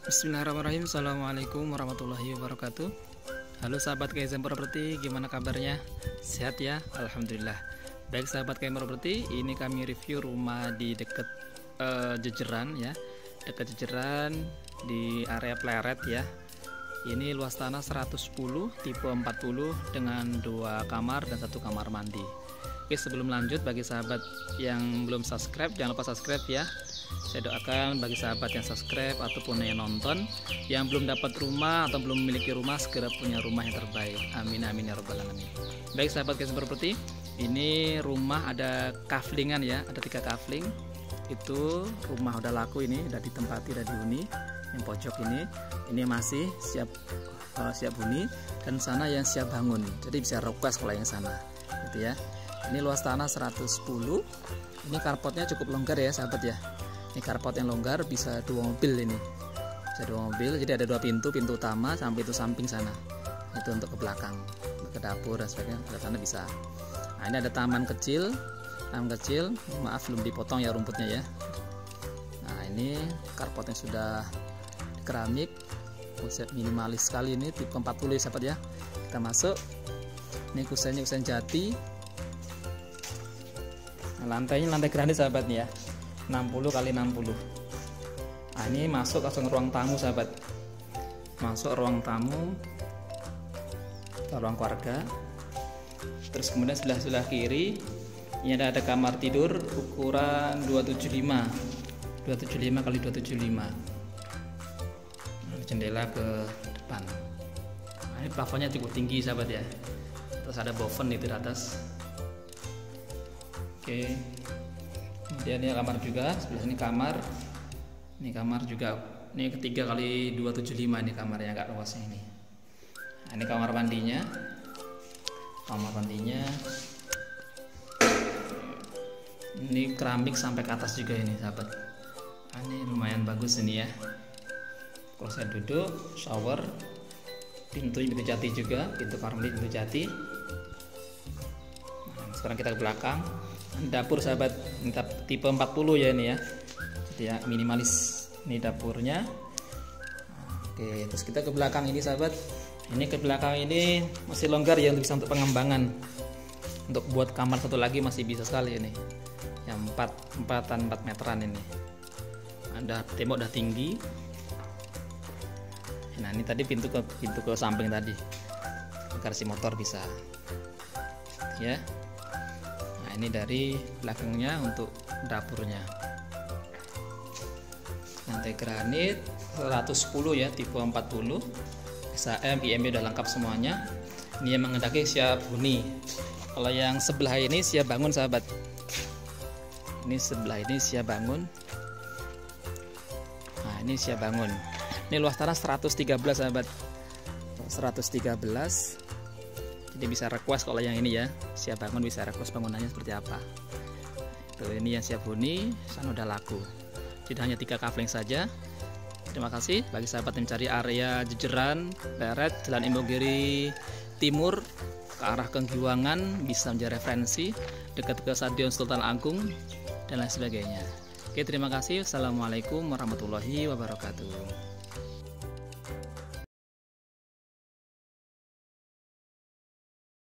Bismillahirrahmanirrahim. Assalamualaikum warahmatullahi wabarakatuh. Halo sahabat KSM Property, gimana kabarnya? Sehat ya? Alhamdulillah. Baik sahabat KSM Property, ini kami review rumah di dekat Jejeran ya. Dekat Jejeran di area Pleret ya. Ini luas tanah 110 tipe 40 dengan 2 kamar dan 1 kamar mandi. Oke, sebelum lanjut, bagi sahabat yang belum subscribe, jangan lupa subscribe ya. Saya doakan bagi sahabat yang subscribe ataupun yang nonton yang belum dapat rumah atau belum memiliki rumah, segera punya rumah yang terbaik. Amin amin ya rabbal alamin. Baik sahabat KSM Property, ini rumah ada kaflingan ya, ada 3 kafling. Itu rumah udah laku, ini udah ditempati, udah dihuni. Yang pojok ini masih siap huni, dan sana yang siap bangun. Jadi bisa request kalau yang sana gitu ya. Ini luas tanah 110. Ini carportnya cukup longgar ya sahabat ya. Ini carport yang longgar, bisa 2 mobil ini. Bisa 2 mobil, jadi ada 2 pintu, pintu utama sampai pintu samping sana. Itu untuk ke belakang, ke dapur dan sebagainya, ke sana bisa. Nah, ini ada taman kecil. Maaf belum dipotong ya rumputnya ya. Nah, ini carportnya sudah keramik, konsep minimalis sekali, ini tipe 40 ya sahabat ya. Kita masuk. Ini kusennya kusen jati. Nah, lantainya lantai granit sahabat ya. 60 x 60. Nah, ini masuk langsung ruang tamu sahabat. Masuk ruang tamu ke ruang keluarga. Terus kemudian sebelah kiri ini ada kamar tidur ukuran 275 x 275. Nah, jendela ke depan. Nah, ini plafonnya cukup tinggi sahabat ya. Terus ada boven itu di atas. Oke. Kemudian ini kamar juga, sebelah sini kamar. Ini kamar juga, ini 3 x 275, ini kamarnya agak luasnya ini. Nah, ini kamar mandinya. Ini keramik sampai ke atas juga ini sahabat. Nah, ini lumayan bagus ini ya. Kalau saya duduk, shower, pintu jati juga, pintu kamar mandi pintu jati. Nah, sekarang kita ke belakang. Dapur sahabat, tipe 40 ya ini ya. Jadi ya minimalis ini dapurnya. Oke, terus kita ke belakang ini sahabat. Ini ke belakang ini masih longgar ya, bisa untuk pengembangan. Untuk buat kamar satu lagi masih bisa sekali ini. Yang 4 meteran ini. Ada tembok udah tinggi. Nah, ini tadi pintu ke samping tadi. Garasi motor bisa. Ya. Ini dari belakangnya untuk dapurnya. Lantai granit 110 ya, tipe 40. SAM, IMB udah lengkap semuanya. Ini yang mengendaki siap huni. Kalau yang sebelah ini siap bangun sahabat. Ini sebelah ini siap bangun. Nah, ini siap bangun. Ini luas tanah 113 sahabat. 113. Jadi bisa request kalau yang ini ya, siap bangun, bisa request bangunannya seperti apa. Itu ini yang siap huni, sana udah laku. Jadi hanya 3 kafling saja. Terima kasih bagi sahabat yang mencari area Jejeran, Pleret, Jalan Imogiri Timur ke arah Kenggiwangan, bisa menjadi referensi dekat ke Stadion Sultan Agung dan lain sebagainya. Oke, terima kasih. Assalamualaikum warahmatullahi wabarakatuh.